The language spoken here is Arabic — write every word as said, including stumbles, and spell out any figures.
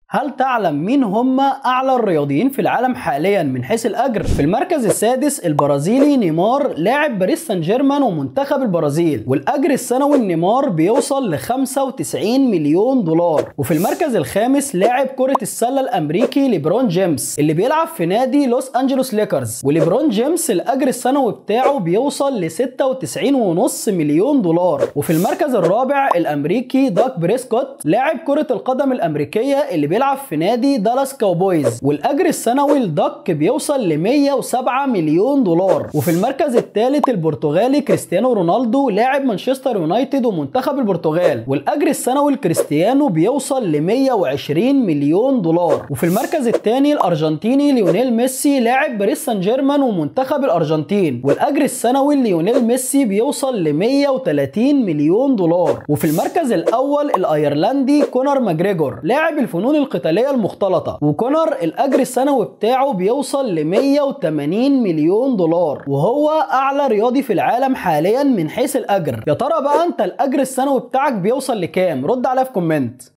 هل تعلم مين هم أعلى الرياضيين في العالم حاليا من حيث الأجر؟ في المركز السادس البرازيلي نيمار لاعب باريس سان جيرمان ومنتخب البرازيل، والأجر السنوي لنيمار بيوصل ل خمسة وتسعين مليون دولار. وفي المركز الخامس لاعب كرة السلة الأمريكي ليبرون جيمس اللي بيلعب في نادي لوس أنجلوس ليكرز، وليبرون جيمس الأجر السنوي بتاعه بيوصل ل ستة وتسعين فاصلة خمسة مليون دولار. وفي المركز الرابع الأمريكي داك بريسكوت لاعب كرة القدم الأمريكية اللي بيلعب في نادي دالاس كاوبويز، والاجر السنوي لداك بيوصل ل مية وسبعة مليون دولار. وفي المركز الثالث البرتغالي كريستيانو رونالدو لاعب مانشستر يونايتد ومنتخب البرتغال، والاجر السنوي لكريستيانو بيوصل ل مية وعشرين مليون دولار. وفي المركز الثاني الارجنتيني ليونيل ميسي لاعب باريس سان جيرمان ومنتخب الارجنتين، والاجر السنوي ليونيل ميسي بيوصل ل مية وتلاتين مليون دولار. وفي المركز الاول الايرلندي كونر ماجريجور لاعب الفنون القتالية المختلطة، وكونر الأجر السنوي بتاعه بيوصل ل مية وتمانين مليون دولار، وهو أعلى رياضي في العالم حاليا من حيث الأجر. يا ترى بقى أنت الأجر السنوي بتاعك بيوصل لكام؟ رد عليا في كومنت.